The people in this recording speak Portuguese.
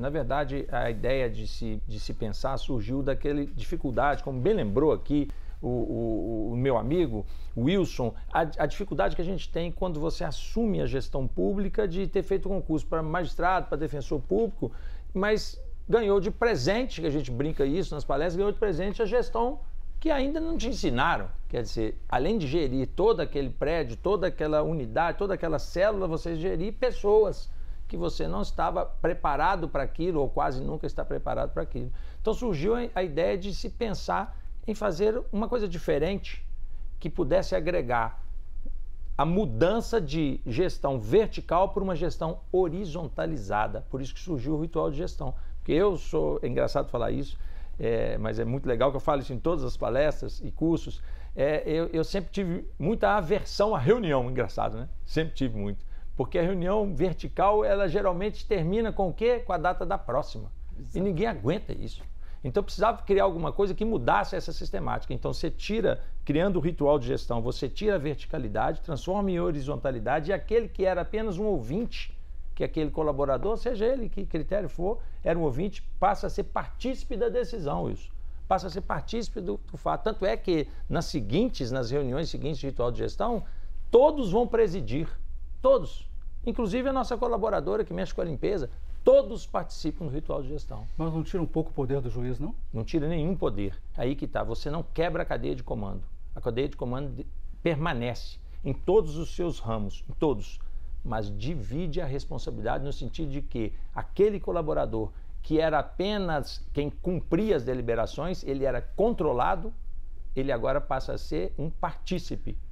Na verdade, a ideia de se pensar surgiu daquela dificuldade, como bem lembrou aqui o meu amigo Wilson, a dificuldade que a gente tem quando você assume a gestão pública de ter feito concurso para magistrado, para defensor público, mas ganhou de presente, que a gente brinca isso nas palestras, ganhou de presente a gestão que ainda não te ensinaram. Quer dizer, além de gerir todo aquele prédio, toda aquela unidade, toda aquela célula, você gerir pessoas que você não estava preparado para aquilo ou quase nunca está preparado para aquilo. Então surgiu a ideia de se pensar em fazer uma coisa diferente que pudesse agregar a mudança de gestão vertical para uma gestão horizontalizada. Por isso que surgiu o ritual de gestão. Porque é engraçado falar isso, mas é muito legal que eu falo isso em todas as palestras e cursos. Eu sempre tive muita aversão à reunião, engraçado, né? Sempre tive muito. Porque a reunião vertical, ela geralmente termina com o quê? Com a data da próxima. Exato. E ninguém aguenta isso. Então precisava criar alguma coisa que mudasse essa sistemática. Então você tira, criando o ritual de gestão, você tira a verticalidade, transforma em horizontalidade e aquele que era apenas um ouvinte, que aquele colaborador, seja ele que critério for, era um ouvinte, passa a ser partícipe da decisão, isso. Passa a ser partícipe do fato. Tanto é que nas reuniões seguintes de ritual de gestão, todos vão presidir, todos. Inclusive a nossa colaboradora que mexe com a limpeza, todos participam do ritual de gestão. Mas não tira um pouco o poder do juiz, não? Não tira nenhum poder. Aí que está. Você não quebra a cadeia de comando. A cadeia de comando permanece em todos os seus ramos, em todos. Mas divide a responsabilidade no sentido de que aquele colaborador que era apenas quem cumpria as deliberações, ele era controlado, ele agora passa a ser um partícipe